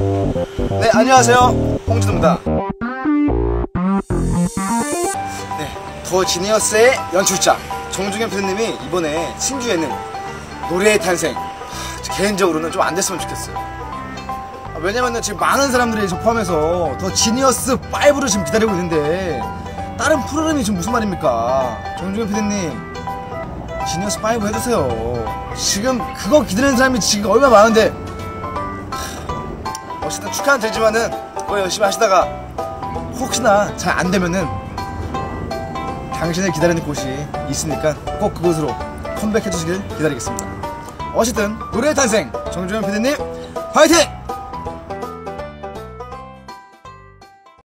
네, 안녕하세요, 홍진호입니다. 네, 더 지니어스의 연출자 정중현 PD님이 이번에 신규에는 노래의 탄생, 개인적으로는 좀 안 됐으면 좋겠어요. 왜냐면은 지금 많은 사람들이 저 포함해서 더 지니어스 5를 지금 기다리고 있는데 다른 프로그램이 지금 무슨 말입니까? 정중현 PD님, 지니어스 5 해주세요. 지금 그거 기다리는 사람이 지금 얼마나 많은데. 어쨌든 축하는 되지만은 그거 열심히 하시다가 혹시나 잘 안되면은 당신을 기다리는 곳이 있으니까 꼭 그곳으로 컴백해주시길 기다리겠습니다. 어쨌든 노래의 탄생 정중현 PD님 화이팅!